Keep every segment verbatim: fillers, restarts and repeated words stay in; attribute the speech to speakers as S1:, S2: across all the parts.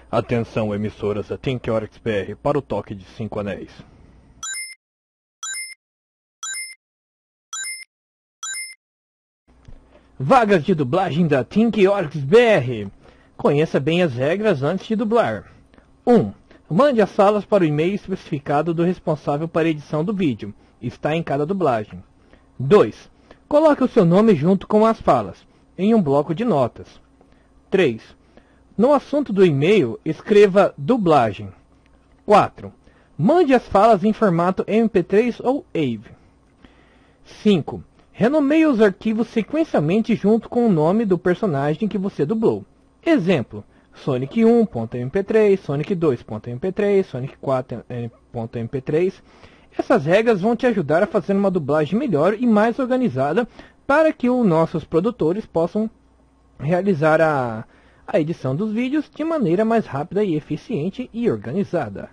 S1: Atenção, emissoras da ThinkOryx B R para o toque de cinco anéis. Vagas de dublagem da ThinkOryx B R. Conheça bem as regras antes de dublar. um. Mande as falas para o e-mail especificado do responsável para a edição do vídeo. Está em cada dublagem. dois. Coloque o seu nome junto com as falas, em um bloco de notas. três. No assunto do e-mail, escreva dublagem. quatro. Mande as falas em formato M P três ou A V E. cinco. Renomeie os arquivos sequencialmente junto com o nome do personagem que você dublou. Exemplo: Sonic um ponto M P três, Sonic dois ponto M P três, Sonic quatro ponto M P três. Essas regras vão te ajudar a fazer uma dublagem melhor e mais organizada para que os nossos produtores possam realizar a, a edição dos vídeos de maneira mais rápida e eficiente e organizada.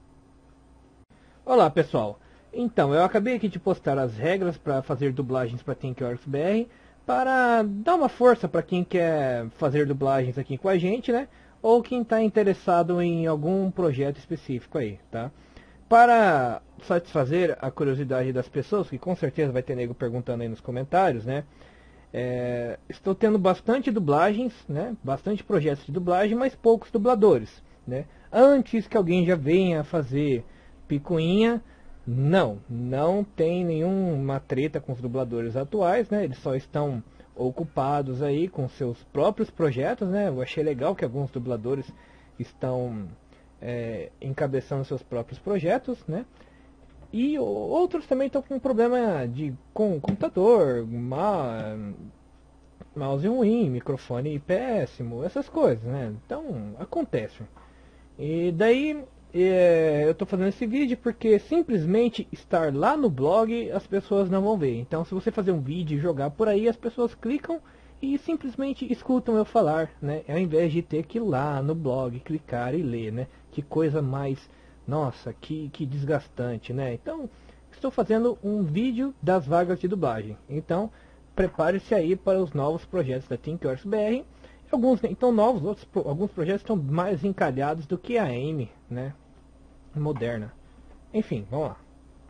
S1: Olá pessoal, então eu acabei aqui de postar as regras para fazer dublagens para ThinkOryx B R para dar uma força para quem quer fazer dublagens aqui com a gente, né? Ou quem está interessado em algum projeto específico aí, tá? Para satisfazer a curiosidade das pessoas, que com certeza vai ter nego perguntando aí nos comentários, né? É, estou tendo bastante dublagens, né? Bastante projetos de dublagem, mas poucos dubladores, né? Antes que alguém já venha fazer picuinha, não, não tem nenhuma treta com os dubladores atuais, né? Eles só estão ocupados aí com seus próprios projetos, né? Eu achei legal que alguns dubladores estão é, encabeçando seus próprios projetos, né? E outros também estão com problema de com computador, ma, mouse ruim, microfone péssimo, essas coisas, né? Então, acontece. E daí, é, eu estou fazendo esse vídeo porque simplesmente estar lá no blog as pessoas não vão ver. Então, se você fazer um vídeo e jogar por aí, as pessoas clicam e simplesmente escutam eu falar, né? Ao invés de ter que ir lá no blog, clicar e ler, né? Que coisa mais... Nossa, que, que desgastante, né? Então, estou fazendo um vídeo das vagas de dublagem. Então, prepare-se aí para os novos projetos da ThinkOryx B R. Alguns nem tão novos, outros, alguns projetos estão mais encalhados do que a Amy, né? Moderna. Enfim, vamos lá.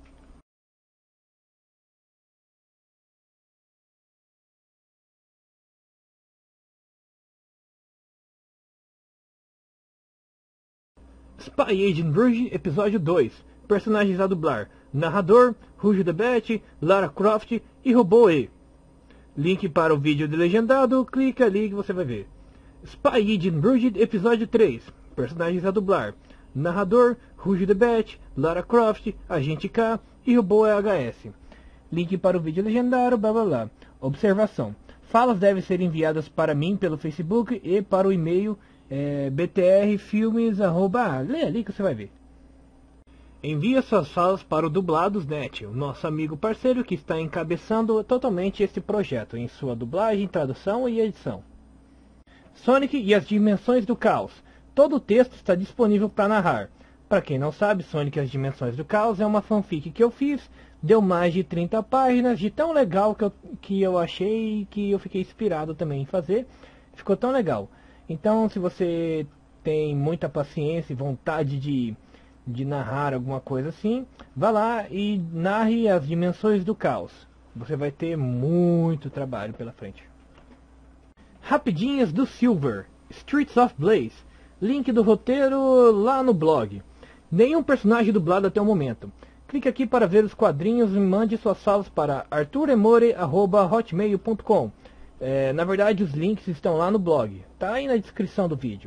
S1: Spy Agent Rouge, episódio dois. Personagens a dublar: narrador, Rouge the Bat, Lara Croft e Robô E. Link para o vídeo de legendado, clica ali que você vai ver. Spy Agent Rouge, episódio três. Personagens a dublar: narrador, Rouge the Bat, Lara Croft, Agente K e Robô E H S. Link para o vídeo legendário, blá blá blá. Observação: falas devem ser enviadas para mim pelo Facebook e para o e-mail É, btrfilmes, arroba, lê ali que você vai ver. Envie suas falas para o Dublados.net, o nosso amigo parceiro que está encabeçando totalmente este projeto em sua dublagem, tradução e edição. Sonic e as Dimensões do Caos. Todo o texto está disponível para narrar. Para quem não sabe, Sonic e as Dimensões do Caos é uma fanfic que eu fiz, deu mais de trinta páginas, de tão legal que eu, que eu achei que eu fiquei inspirado também em fazer. Ficou tão legal. Então, se você tem muita paciência e vontade de, de narrar alguma coisa assim, vá lá e narre as Dimensões do Caos. Você vai ter muito trabalho pela frente. Rapidinhas do Silver, Streets of Blaze. Link do roteiro lá no blog. Nenhum personagem dublado até o momento. Clique aqui para ver os quadrinhos e mande suas falas para arturemore arroba hotmail ponto com. É, na verdade, os links estão lá no blog, tá aí na descrição do vídeo.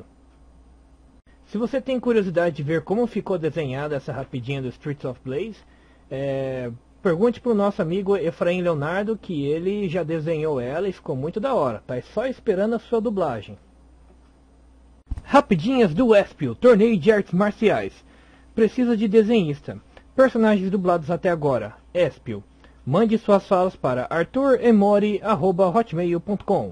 S1: Se você tem curiosidade de ver como ficou desenhada essa rapidinha do Streets of Blaze, é, pergunte para o nosso amigo Efraim Leonardo, que ele já desenhou ela e ficou muito da hora, tá só esperando a sua dublagem. Rapidinhas do Espio, torneio de artes marciais. Precisa de desenhista. Personagens dublados até agora, Espio. Mande suas falas para arturemori arroba hotmail ponto com.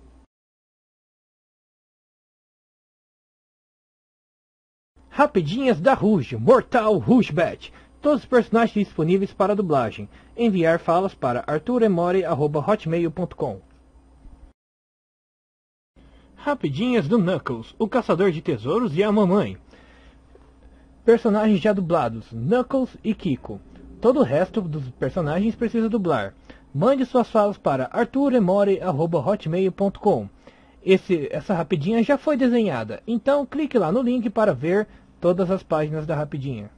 S1: Rapidinhas da Rouge, Mortal Rouge Bat. Todos os personagens disponíveis para dublagem. Enviar falas para arturemori arroba hotmail ponto com. Rapidinhas do Knuckles, o caçador de tesouros e a mamãe. Personagens já dublados, Knuckles e Kiko. Todo o resto dos personagens precisa dublar. Mande suas falas para arthur emori arroba hotmail ponto com. Esse, essa rapidinha já foi desenhada, então clique lá no link para ver todas as páginas da rapidinha.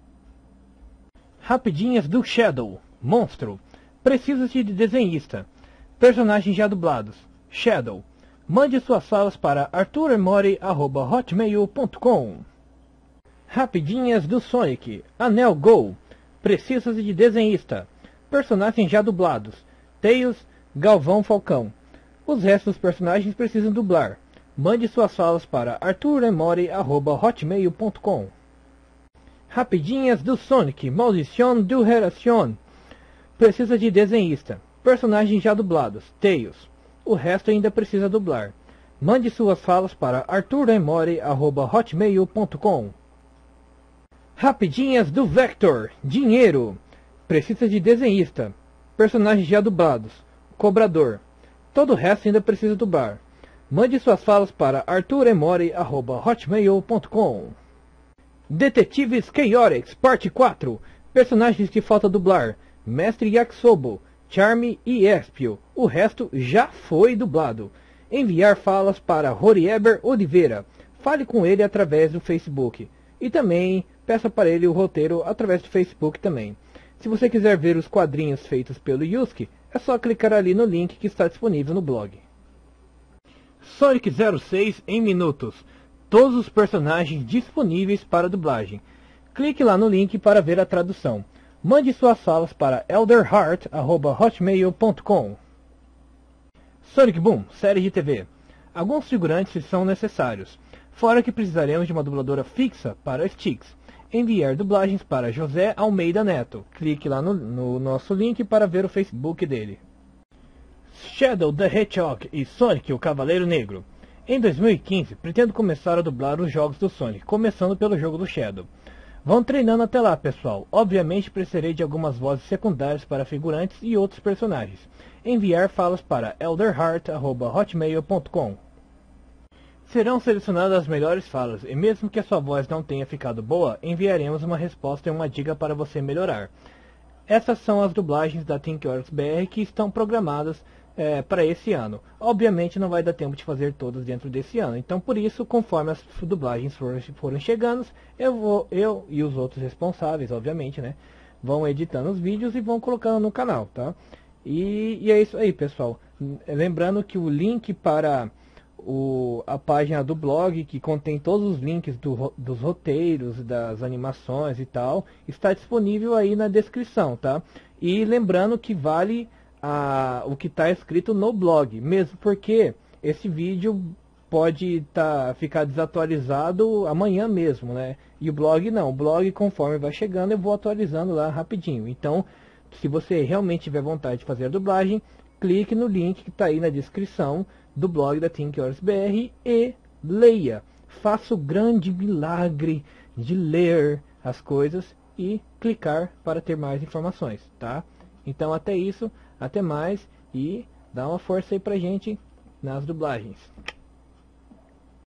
S1: Rapidinhas do Shadow, monstro. Precisa-se de desenhista. Personagens já dublados, Shadow. Mande suas falas para arthur emori arroba hotmail ponto com. Rapidinhas do Sonic, Anel Go. Precisa-se de desenhista. Personagens já dublados, Tails, Galvão Falcão. Os restos dos personagens precisam dublar. Mande suas falas para arthur emori arroba hotmail ponto com. Rapidinhas do Sonic, Maldición do Geración. Precisa de desenhista. Personagens já dublados, Tails. O resto ainda precisa dublar. Mande suas falas para arthur emori arroba hotmail ponto com. Rapidinhas do Vector, Dinheiro. Precisa de desenhista. Personagens já dublados, Cobrador. Todo o resto ainda precisa dublar. Mande suas falas para arthur emori arroba hotmail ponto com. Detetives Chaotix, parte quatro. Personagens que falta dublar, Mestre Yakisobo, Charme e Espio. O resto já foi dublado. Enviar falas para Horieber Oliveira. Fale com ele através do Facebook. E também peça para ele o roteiro através do Facebook também. Se você quiser ver os quadrinhos feitos pelo Yusuke, é só clicar ali no link que está disponível no blog. Sonic zero seis em minutos. Todos os personagens disponíveis para dublagem. Clique lá no link para ver a tradução. Mande suas falas para elderheart arroba hotmail ponto com. Sonic Boom, série de T V. Alguns figurantes são necessários, fora que precisaremos de uma dubladora fixa para Styx. Enviar dublagens para José Almeida Neto. Clique lá no, no nosso link para ver o Facebook dele. Shadow the Hedgehog e Sonic o Cavaleiro Negro. Em dois mil e quinze, pretendo começar a dublar os jogos do Sonic, começando pelo jogo do Shadow. Vão treinando até lá, pessoal. Obviamente precisarei de algumas vozes secundárias para figurantes e outros personagens. Enviar falas para elderheart arroba hotmail ponto com. Serão selecionadas as melhores falas, e mesmo que a sua voz não tenha ficado boa, enviaremos uma resposta e uma dica para você melhorar. Essas são as dublagens da ThinkWorks B R que estão programadas é, para esse ano. Obviamente não vai dar tempo de fazer todas dentro desse ano, então por isso, conforme as dublagens forem, forem chegando, eu, vou, eu e os outros responsáveis, obviamente, né, vão editando os vídeos e vão colocando no canal, tá? E, e é isso aí, pessoal. Lembrando que o link para O, a página do blog, que contém todos os links do, dos roteiros, das animações e tal, está disponível aí na descrição, tá? E lembrando que vale a, o que está escrito no blog, mesmo porque esse vídeo pode tá, ficar desatualizado amanhã mesmo, né? E o blog não, o blog conforme vai chegando eu vou atualizando lá rapidinho. Então, se você realmente tiver vontade de fazer a dublagem, clique no link que está aí na descrição do blog da ThinkWorks B R e leia. Faça o grande milagre de ler as coisas e clicar para ter mais informações, tá? Então até isso, até mais e dá uma força aí pra gente nas dublagens.